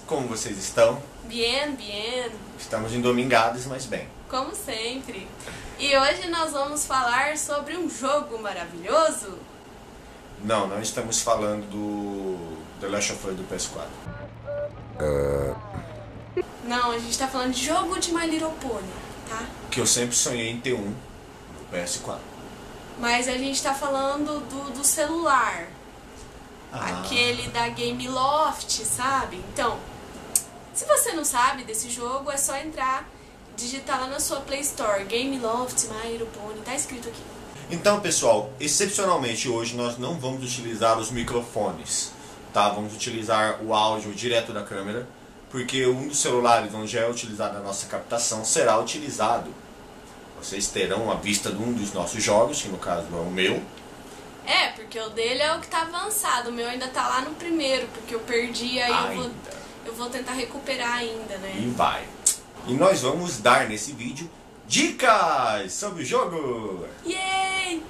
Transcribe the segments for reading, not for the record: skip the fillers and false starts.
Como vocês estão? Bien, bien. Estamos endomingados, mas bem. Como sempre. E hoje nós vamos falar sobre um jogo maravilhoso. Não estamos falando do The Last of Us do PS4. Não, a gente tá falando de jogo de My Little Pony, tá? Que eu sempre sonhei em ter um no PS4. Mas a gente tá falando do celular. Ah. Aquele da Game Loft, sabe? Então, se você não sabe desse jogo, é só entrar, digitar lá na sua Play Store, Game Loft, My Little Pony, tá escrito aqui. Então, pessoal, excepcionalmente hoje nós não vamos utilizar os microfones, tá? Vamos utilizar o áudio direto da câmera, porque um dos celulares onde é utilizada a nossa captação será utilizado. Vocês terão a vista de um dos nossos jogos, que no caso é o meu. É, porque o dele é o que tá avançado, o meu ainda tá lá no primeiro, porque eu perdi, aí eu vou tentar recuperar ainda, né? E vai. E nós vamos dar nesse vídeo dicas sobre o jogo. Yay!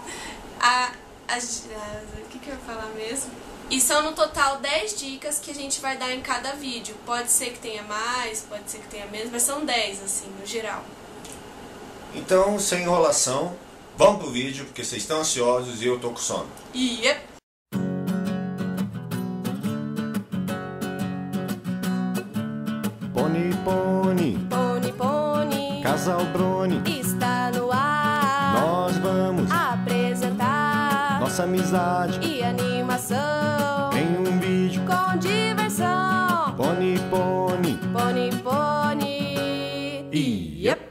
O que eu ia falar mesmo? E são no total 10 dicas que a gente vai dar em cada vídeo. Pode ser que tenha mais, pode ser que tenha menos, mas são 10 assim, no geral. Então, sem enrolação, vamos pro vídeo, porque vocês estão ansiosos e eu tô com sono. Yep! Pony, pony, Pony, pony, casal Brony, está no ar. nós vamos Apresentar nossa amizade e animação em um vídeo. com diversão. Pony, pony, Pony, pony. Yep.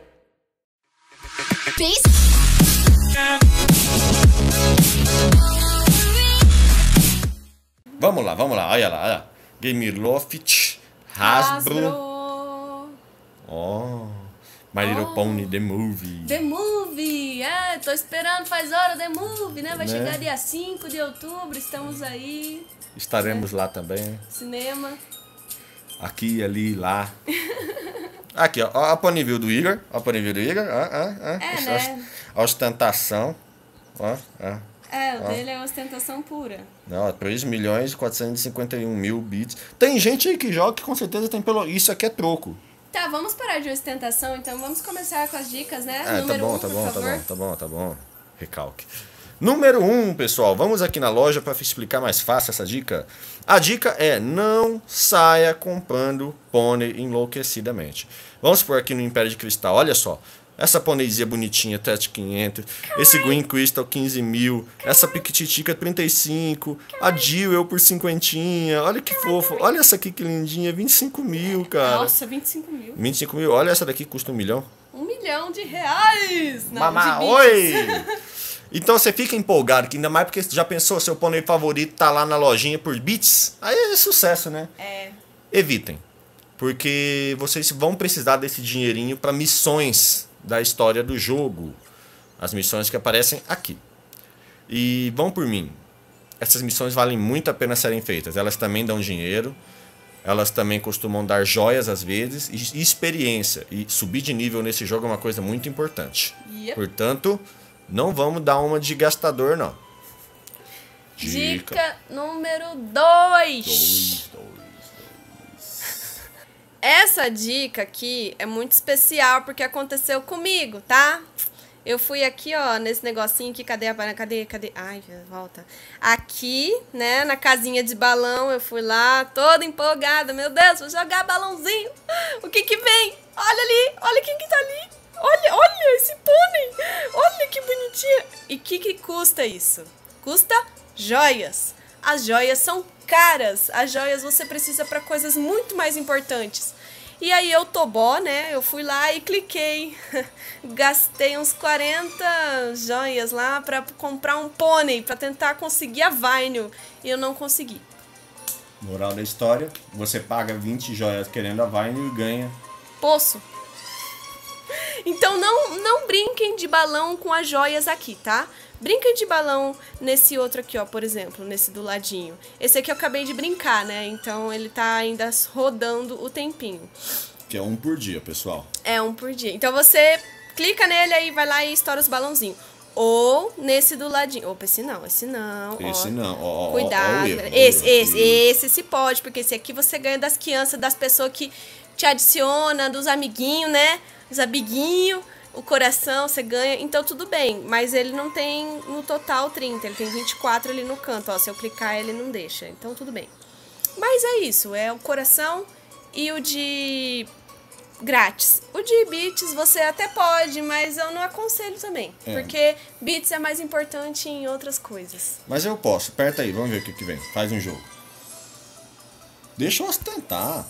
Vamos lá, olha lá. Game Loft, Hasbro. Oh, My Little Pony, The Movie. The Movie, tô esperando faz hora The Movie, né? Vai chegar dia 5 de outubro, estamos aí. Estaremos lá também. Cinema. Aqui, ali, lá. Aqui, ó a Ponyville do Igor. Ó a Ponyville do Igor. Né? A ostentação. Ó. O dele é ostentação pura. Não, 3.451.000 bits. Tem gente aí que joga que com certeza tem pelo... Isso aqui é troco. Tá, vamos parar de ostentação, então vamos começar com as dicas, né? Número 1, por favor. tá bom. Recalque. Número 1, pessoal. Vamos aqui na loja para explicar mais fácil essa dica. A dica é: não saia comprando pônei enlouquecidamente. Vamos por aqui no Império de Cristal. Olha só. Essa pôneizinha bonitinha, 7.500. Esse Green Crystal, 15.000. Essa Piquititica, 35. A Jewel por 50. Olha que fofo. Olha essa aqui que lindinha, 25.000, cara. Nossa, 25.000. 25.000. Olha essa daqui que custa 1 milhão. R$1 milhão. Não, Mamá, de oi! Então você fica empolgado, que ainda mais porque já pensou, seu pônei favorito tá lá na lojinha por bits? Aí é sucesso, né? Evitem. Porque vocês vão precisar desse dinheirinho para missões da história do jogo. As missões que aparecem aqui. E vão por mim. Essas missões valem muito a pena serem feitas. Elas também dão dinheiro. Elas também costumam dar joias às vezes. E experiência. E subir de nível nesse jogo é uma coisa muito importante. Portanto, não vamos dar uma de gastador, não. Dica número 2. Essa dica aqui é muito especial porque aconteceu comigo, tá? Eu fui aqui, ó, nesse negocinho aqui, cadê? Ai, volta. Aqui, né, na casinha de balão, eu fui lá, toda empolgada. Meu Deus, vou jogar balãozinho. O que que vem? Olha ali, olha quem que tá ali. Olha esse pônei. Olha que bonitinha. E que custa isso? Custa joias. As joias são caras. As joias você precisa para coisas muito mais importantes. E aí eu tobó, né? Eu fui lá e cliquei. Gastei uns 40 joias lá para comprar um pônei, para tentar conseguir a Vainio. E eu não consegui. Moral da história: você paga 20 joias querendo a Vainio e ganha poço. Então não brinquem de balão com as joias aqui, tá? Brinquem de balão nesse outro aqui, ó, por exemplo, nesse do ladinho. Esse aqui eu acabei de brincar, né? Então ele tá ainda rodando o tempinho. Que é 1 por dia, pessoal. É 1 por dia. Então você clica nele aí, vai lá e estoura os balãozinhos. Ou nesse do ladinho. Opa, esse não, esse não. Esse não. Ó, cuidado. Ó, esse se pode, porque esse aqui você ganha das crianças, das pessoas que te adicionam, dos amiguinhos, né? Os amiguinhos, o coração, você ganha. Então tudo bem, mas ele não tem no total 30, ele tem 24 ali no canto. Ó, se eu clicar, ele não deixa. Então tudo bem. Mas é isso, é o coração e o de grátis. O de bits você até pode, mas eu não aconselho também. Porque bits é mais importante em outras coisas. Mas eu posso. Aperta aí, vamos ver o que vem. Faz um jogo. Deixa eu ostentar.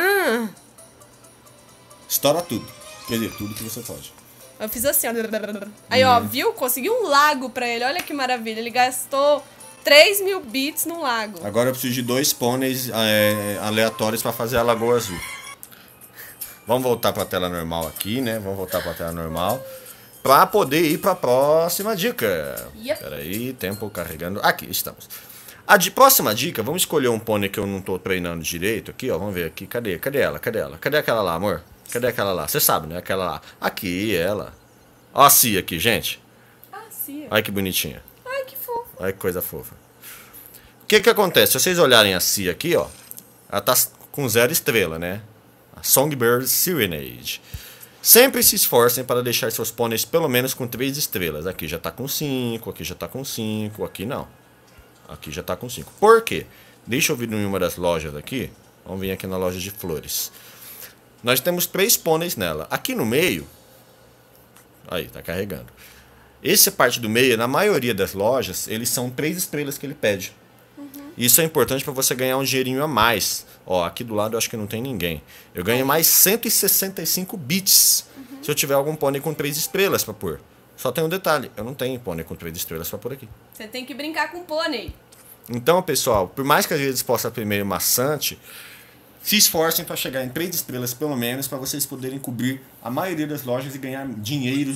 Estoura tudo. Quer dizer, tudo que você pode. Eu fiz assim, ó. Aí, ó, viu? Consegui um lago pra ele. Olha que maravilha. Ele gastou 3.000 bits num lago. Agora eu preciso de 2 pôneis aleatórios pra fazer a Lagoa Azul. Vamos voltar pra tela normal aqui, né? Vamos voltar pra tela normal. Pra poder ir pra próxima dica. Peraí, tempo carregando. Aqui, estamos. A próxima dica, vamos escolher um pônei que eu não tô treinando direito aqui, ó. Vamos ver aqui. Cadê ela? Cadê aquela lá, amor? Cadê aquela lá? Você sabe, né? Aquela lá. Aqui, ela. Ó a Cia aqui, gente. Cia. Olha que bonitinha. Ai, que fofo. Olha que coisa fofa. O que acontece? Se vocês olharem a Cia aqui, ó. Ela tá com 0 estrela, né? A Songbird Serenade. Sempre se esforcem para deixar seus pôneis pelo menos com 3 estrelas. Aqui já tá com 5, aqui já tá com 5, aqui não. Aqui já tá com 5. Por quê? Deixa eu vir em uma das lojas aqui. Vamos vir aqui na loja de flores. Nós temos 3 pôneis nela. Aqui no meio... Aí, tá carregando. Essa parte do meio, na maioria das lojas, eles são 3 estrelas que ele pede. Isso é importante para você ganhar um dinheirinho a mais. Ó, aqui do lado eu acho que não tem ninguém. Eu ganho mais 165 bits se eu tiver algum pônei com 3 estrelas para pôr. Só tem um detalhe, eu não tenho pônei com 3 estrelas para pôr aqui. Você tem que brincar com pônei. Então, pessoal, por mais que às vezes possa ser meio maçante, se esforcem para chegar em 3 estrelas pelo menos, para vocês poderem cobrir a maioria das lojas e ganhar dinheiros.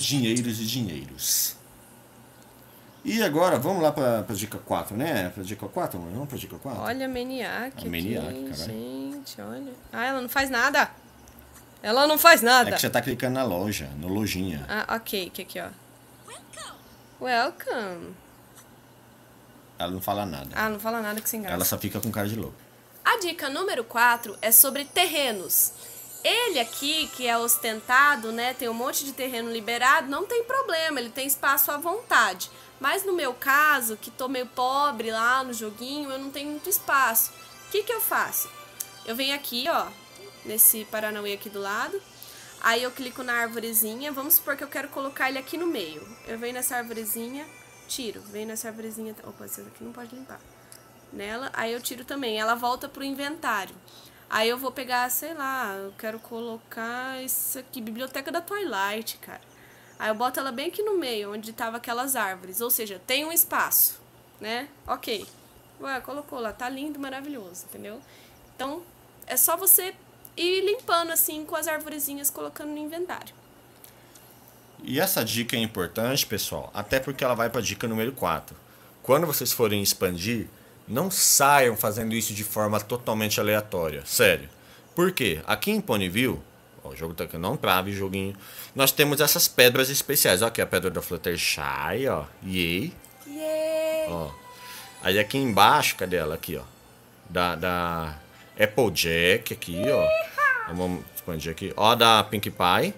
E agora, vamos lá pra dica 4, né? Pra dica 4, amor? Vamos pra dica 4? Olha a Maniac aqui, caralho. gente, olha. Ah, ela não faz nada. Ela não faz nada. É que você tá clicando na loja, no lojinha. Ah, ok, aqui, ó. Welcome. Ela não fala nada. Ah, não fala nada que sem graça. Ela só fica com cara de louco. A dica número 4 é sobre terrenos. Ele aqui, que é ostentado, né, tem um monte de terreno liberado, não tem problema, ele tem espaço à vontade. Mas no meu caso, que tô meio pobre lá no joguinho, eu não tenho muito espaço. O que eu faço? Eu venho aqui, ó, nesse Paranauê aqui do lado. Aí eu clico na arvorezinha, vamos supor que eu quero colocar ele aqui no meio. Eu venho nessa arvorezinha, tiro. Venho nessa arvorezinha, opa, essa aqui não pode limpar. Nela, aí eu tiro também, ela volta pro inventário. Aí eu vou pegar, sei lá, eu quero colocar isso aqui, Biblioteca da Twilight, cara. Aí eu boto ela bem aqui no meio, onde tava aquelas árvores. Ou seja, tem um espaço, né? Ok. Ué, colocou lá, tá lindo, maravilhoso, entendeu? Então, é só você ir limpando assim com as arvorezinhas, colocando no inventário. E essa dica é importante, pessoal, até porque ela vai pra dica número 4. Quando vocês forem expandir, não saiam fazendo isso de forma totalmente aleatória. Sério. Por quê? Aqui em Ponyville, ó, o jogo tá aqui, não trave, joguinho. Nós temos essas pedras especiais. Ó, aqui a pedra da Fluttershy, ó. Yay. Yay. Ó. Aí aqui embaixo, cadê ela? Aqui, ó. Da Applejack aqui, ó. Vamos expandir aqui. Ó, da Pinkie Pie.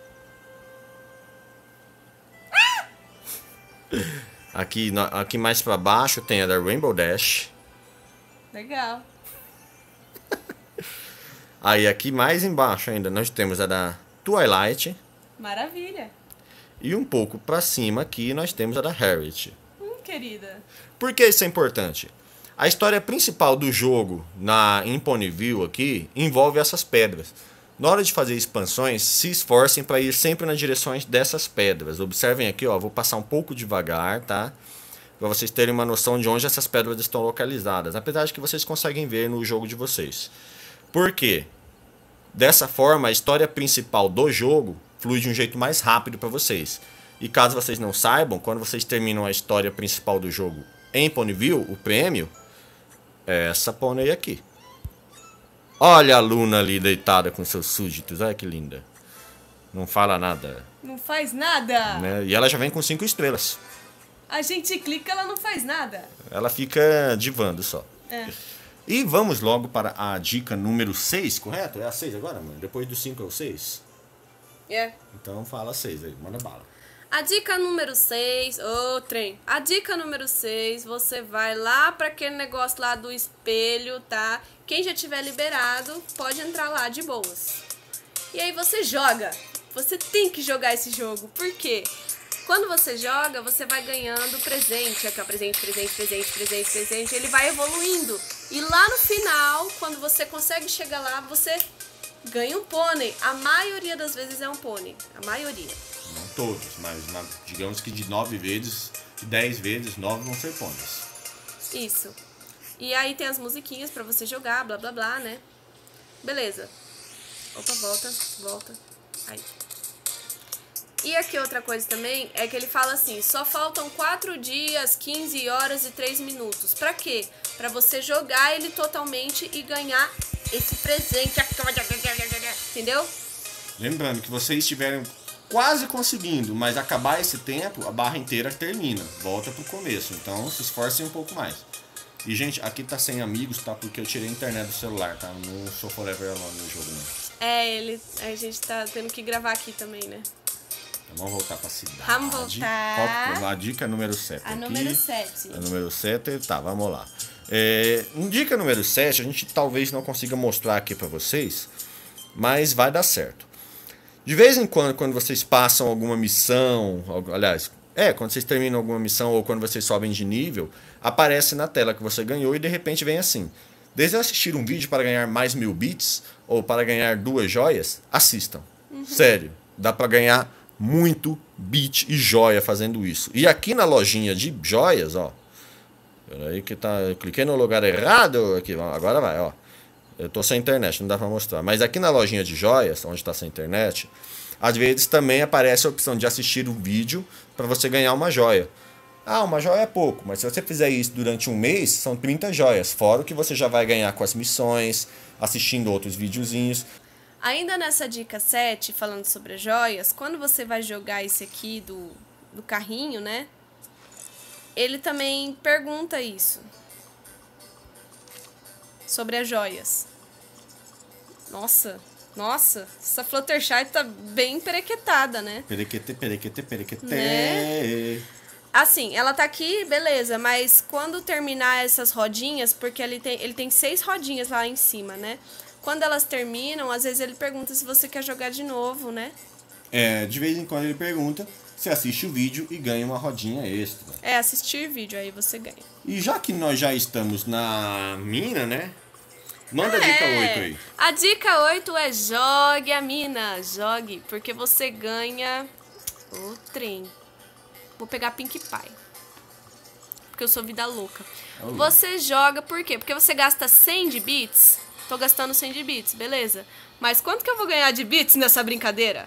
Aqui mais pra baixo tem a da Rainbow Dash. Legal. Aí aqui mais embaixo ainda nós temos a da Twilight. Maravilha. E um pouco pra cima aqui nós temos a da Harriet. Querida. Por que isso é importante? A história principal do jogo em Ponyville aqui envolve essas pedras. Na hora de fazer expansões, se esforcem para ir sempre nas direções dessas pedras. Observem aqui, ó, vou passar um pouco devagar, tá? Para vocês terem uma noção de onde essas pedras estão localizadas. Apesar de que vocês conseguem ver no jogo de vocês. Por quê? Dessa forma, a história principal do jogo flui de um jeito mais rápido para vocês. E caso vocês não saibam, quando vocês terminam a história principal do jogo em Ponyville, o prêmio é essa pônei aqui. Olha a Luna ali deitada com seus súditos, olha que linda. Não fala nada. Não faz nada. Né? E ela já vem com 5 estrelas. A gente clica, ela não faz nada. Ela fica divando só. É. E vamos logo para a dica número 6, correto? É a 6 agora, mano? Depois do 5 é o 6? É. Então fala 6 aí, manda bala. A dica número 6, trem. A dica número 6, você vai lá pra aquele negócio lá do espelho, tá? Quem já tiver liberado, pode entrar lá de boas. E aí você joga. Você tem que jogar esse jogo. Por quê? Quando você joga, você vai ganhando presente. Aqui, ó, presente. Ele vai evoluindo. E lá no final, quando você consegue chegar lá, você ganha um pônei. A maioria das vezes é um pônei. A maioria. Não todos, mas digamos que de 9 vezes, de 10 vezes, 9 vão ser pôneis. Isso. E aí tem as musiquinhas pra você jogar, blá blá blá, né? Beleza. Opa, volta. Aí. E aqui outra coisa também é que ele fala assim, só faltam 4 dias, 15 horas e 3 minutos. Pra quê? Pra você jogar ele totalmente e ganhar esse presente. Entendeu? Lembrando que vocês estiverem quase conseguindo, mas acabar esse tempo, a barra inteira termina. Volta pro começo. Então se esforcem um pouco mais. E, gente, aqui tá sem amigos, tá? Porque eu tirei a internet do celular, tá? Não sou forever alone no jogo, não. A gente tá tendo que gravar aqui também, né? Então, vamos voltar pra cidade. Vamos voltar. A dica número 7 A aqui. número 7. A número 7, tá, vamos lá. Dica número 7, a gente talvez não consiga mostrar aqui pra vocês, mas vai dar certo. De vez em quando vocês passam alguma missão, aliás, quando vocês terminam alguma missão ou quando vocês sobem de nível, aparece na tela que você ganhou e de repente vem assim: deseja assistir um vídeo para ganhar mais 1000 bits ou para ganhar 2 joias? Assistam. Sério, dá para ganhar muito bit e joia fazendo isso. E aqui na lojinha de joias, ó. Peraí que eu cliquei no lugar errado. Aqui, agora vai, ó. Eu tô sem internet, não dá pra mostrar. Mas aqui na lojinha de joias, onde tá sem internet, às vezes também aparece a opção de assistir um vídeo para você ganhar uma joia. Ah, uma joia é pouco, mas se você fizer isso durante um mês, são 30 joias. Fora o que você já vai ganhar com as missões, assistindo outros videozinhos. Ainda nessa dica 7, falando sobre as joias, quando você vai jogar esse aqui do carrinho, né? Ele também pergunta isso. Sobre as joias. Nossa, essa Fluttershy tá bem perequetada, né? Perequete. Né? Assim, ela tá aqui, beleza, mas quando terminar essas rodinhas, porque ele tem 6 rodinhas lá em cima, né? Quando elas terminam, às vezes ele pergunta se você quer jogar de novo, né? De vez em quando ele pergunta, você assiste o vídeo e ganha uma rodinha extra. Assistir vídeo, aí você ganha. E já que nós já estamos na mina, né? Manda a dica 8 aí. A dica 8 é jogue a mina. Jogue, porque você ganha o trem. Vou pegar Pink Pie. Porque eu sou vida louca. Você joga, por quê? Porque você gasta 100 de bits. Tô gastando 100 de bits, beleza. Mas quanto que eu vou ganhar de bits nessa brincadeira?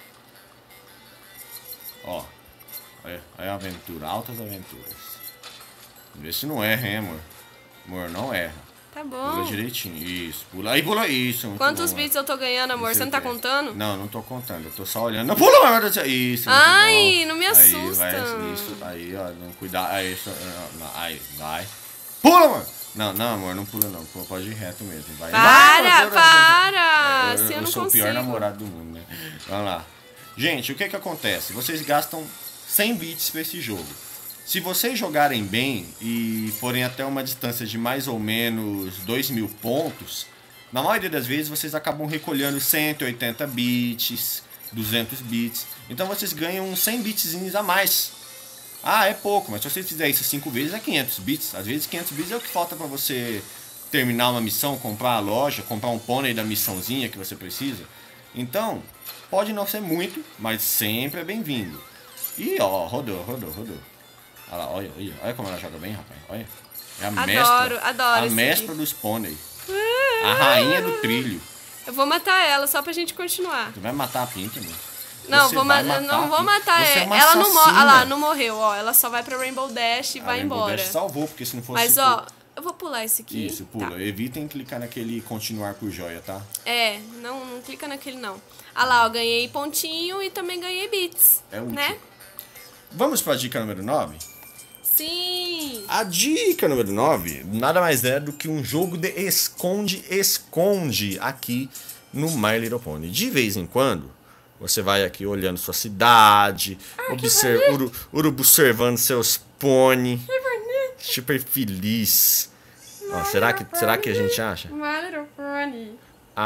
Ó, é aventura, altas aventuras. Vê se não erra, hein, amor? Amor, não erra. Tá bom. Pula direitinho, isso. Pula aí, pula isso. Quantos bits eu tô ganhando, amor? Você não tá contando? Não tô contando, eu tô só olhando. Não, pula, amor! Isso, ai, não me assusta. Isso, aí, ó, não cuidar. Aí, vai. Pula, amor! Não, amor, não pula não. Pode ir reto mesmo. Vai. Para! Assim eu sou o pior namorado do mundo, né? Vamos lá. Gente, o que acontece? Vocês gastam 100 bits pra esse jogo. Se vocês jogarem bem e forem até uma distância de mais ou menos 2.000 pontos, na maioria das vezes vocês acabam recolhendo 180 bits, 200 bits. Então vocês ganham uns 100 bitzinhos a mais. Ah, é pouco, mas se você fizer isso 5 vezes é 500 bits. Às vezes 500 bits é o que falta para você terminar uma missão, comprar a loja, comprar um pônei da missãozinha que você precisa. Então, pode não ser muito, mas sempre é bem-vindo. E ó, rodou. Olha lá, olha como ela joga bem, rapaz. Olha. É a mestra. Adoro. A mestra dos pônei. A rainha do trilho. Eu vou matar ela só pra gente continuar. Tu vai matar a Pink, mano? Não, não vou matar ela. Ela não morreu, ó. Ela só vai pra Rainbow Dash e vai embora. Rainbow Dash salvou, porque se não fosse. Mas, ó, Eu vou pular esse aqui. Isso, pula. Tá. Evitem clicar naquele continuar por joia, tá? Não clica naquele não. Ah lá, eu ganhei pontinho e também ganhei bits. É útil. Né? Vamos pra dica número 9? Sim! A dica número 9 nada mais é do que um jogo de esconde-esconde aqui no My Little Pony. De vez em quando, você vai aqui olhando sua cidade, observando seus pônei. Super feliz. Ó, será que a gente acha? My Little Pony.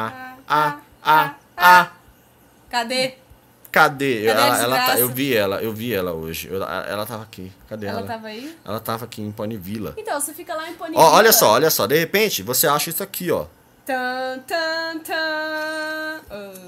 Cadê? Cadê? a Eu vi ela hoje. Ela tava aqui. Cadê ela? Ela tava aí? Ela tava aqui em Ponyvilla. Então, você fica lá em Ponyvilla. Ó, olha só. De repente, você acha isso aqui, ó. Tan, tan, tan.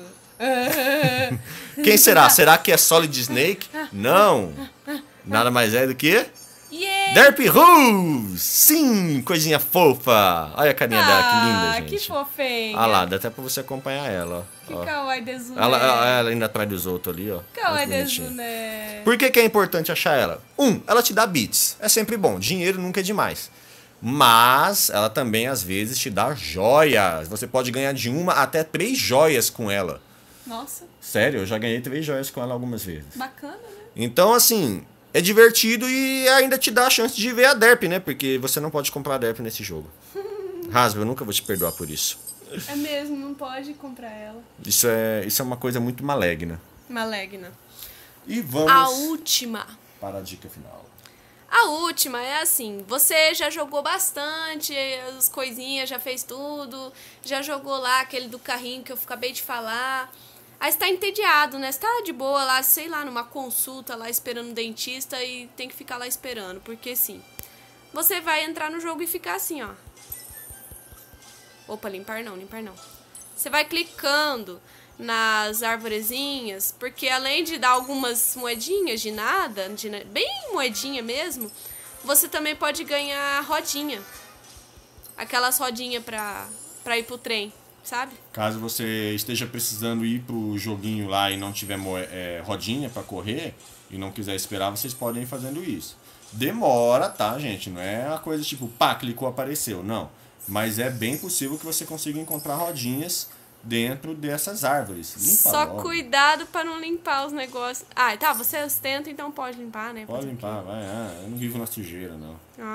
Quem será? Será que é Solid Snake? Não. Nada mais é do que... Yeah. Derpy Rouge! Sim, coisinha fofa. Olha a carinha dela, que linda, gente. Que fofinha. Ah lá, dá até pra você acompanhar ela, ó. Que kawaii desu, né? Ela ainda atrás dos outros ali, ó. Kawaii desu, né? Por que é importante achar ela? Ela te dá bits. É sempre bom. Dinheiro nunca é demais. Mas ela também, às vezes, te dá joias. Você pode ganhar de 1 até 3 joias com ela. Nossa. Sério, eu já ganhei 3 joias com ela algumas vezes. Bacana, né? Então, assim... É divertido e ainda te dá a chance de ver a Derp, né? Porque você não pode comprar a Derp nesse jogo. Hasbro, eu nunca vou te perdoar por isso. É mesmo, não pode comprar ela. Isso é uma coisa muito maligna. Maligna. E vamos... A última. Para a dica final. A última é assim, você já jogou bastante, as coisinhas, já fez tudo, já jogou lá aquele do carrinho que eu acabei de falar... Aí você tá entediado, né? Você tá de boa lá, sei lá, numa consulta lá esperando o dentista e tem que ficar lá esperando. Porque sim, você vai entrar no jogo e ficar assim, ó. Opa, limpar não. Você vai clicando nas arvorezinhas, porque além de dar algumas moedinhas de nada, bem moedinha mesmo, você também pode ganhar rodinha. Aquelas rodinhas pra ir pro trem. Sabe? Caso você esteja precisando ir pro joguinho lá e não tiver rodinha pra correr e não quiser esperar, vocês podem ir fazendo isso. Demora, tá, gente? Não é uma coisa tipo, pá, clicou, apareceu. Não. Mas é bem possível que você consiga encontrar rodinhas dentro dessas árvores. Limpa Só logo. Cuidado pra não limpar os negócios. Ah, tá, você ostenta, então pode limpar, né? Pode limpar, vai. Eu não vivo na sujeira, não.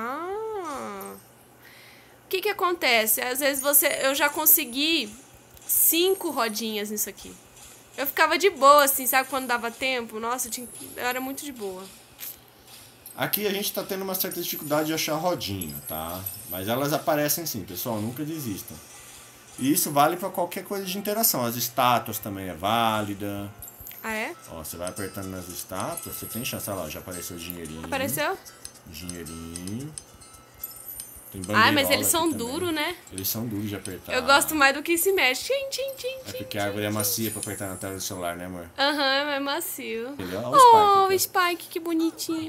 O que acontece? Às vezes eu já consegui 5 rodinhas nisso aqui. Eu ficava de boa, assim, sabe? Quando dava tempo. Nossa, eu era muito de boa. Aqui a gente tá tendo uma certa dificuldade de achar rodinha, tá? Mas elas aparecem sim, pessoal. Nunca desistam. E isso vale pra qualquer coisa de interação. As estátuas também é válida. Ah, é? Ó, você vai apertando nas estátuas. Você tem chance, olha lá, já apareceu o dinheirinho. Apareceu? Dinheirinho. Mas eles são duros, né? Eles são duros de apertar. Eu gosto mais do que se mexe. É porque a árvore é macia pra apertar na tela do celular, né, amor? É mais macio. Olha o Spike, que bonitinho.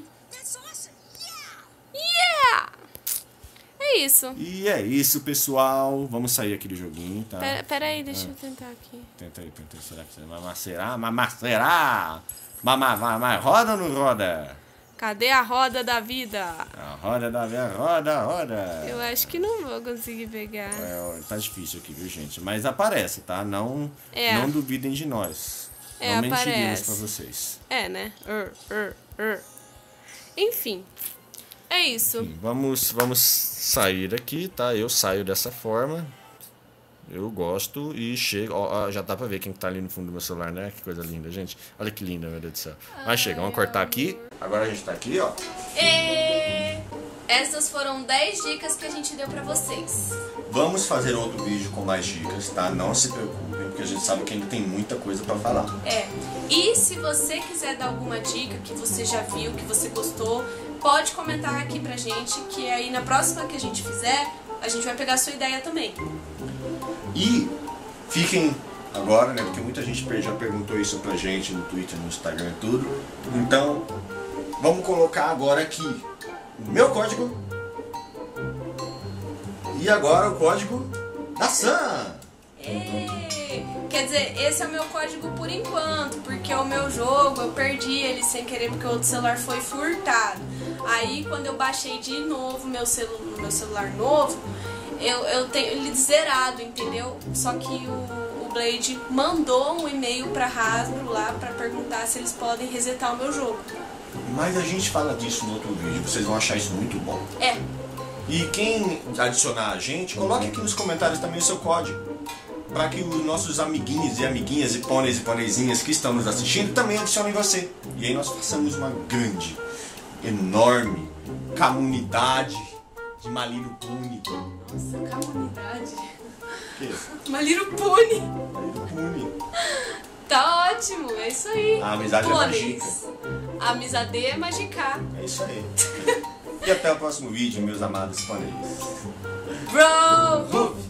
Yeah! É isso. E é isso, pessoal. Vamos sair aqui do joguinho, tá? Pera aí, deixa eu tentar aqui. Tenta aí. Será que você vai mamacerá? Roda ou não roda? Cadê a roda da vida? A roda da vida, roda. Eu acho que não vou conseguir pegar. Tá difícil aqui, viu, gente? Mas aparece, tá? Não duvidem de nós. Não mentiremos pra vocês. Né? Enfim, é isso. Enfim, vamos sair daqui, tá? Eu saio dessa forma. Eu gosto e chego. Ó, já dá pra ver quem tá ali no fundo do meu celular, né? Que coisa linda, gente. Olha que linda, meu Deus do céu. Mas chega, vamos cortar aqui. Agora a gente tá aqui, ó. E essas foram 10 dicas que a gente deu pra vocês. Vamos fazer outro vídeo com mais dicas, tá? Não se preocupem, porque a gente sabe que ainda tem muita coisa pra falar. E se você quiser dar alguma dica que você já viu, que você gostou, pode comentar aqui pra gente, que aí na próxima que a gente fizer, a gente vai pegar a sua ideia também. E fiquem agora, né? Porque muita gente já perguntou isso pra gente no Twitter, no Instagram e tudo. Então, vamos colocar agora aqui o meu código. E agora o código da Sam. Quer dizer, esse é o meu código por enquanto, porque o meu jogo eu perdi ele sem querer porque o outro celular foi furtado. Aí quando eu baixei de novo meu celular novo, eu tenho ele zerado, entendeu? Só que o Blade mandou um e-mail pra Hasbro lá pra perguntar se eles podem resetar o meu jogo. Mas a gente fala disso no outro vídeo, vocês vão achar isso muito bom. É. E quem adicionar a gente, coloque aqui nos comentários também o seu código, para que os nossos amiguinhos e amiguinhas e pôneis e pôneizinhas que estão nos assistindo também adicionem você. E aí nós façamos uma grande, enorme comunidade de My Little Pony. Nossa, comunidade. Que? My Little Pony. My Little Pony. Tá ótimo, é isso aí. A amizade Pôneis. é mágica. A amizade é magicar. É isso aí. E até o próximo vídeo, meus amados pôneis. Bro!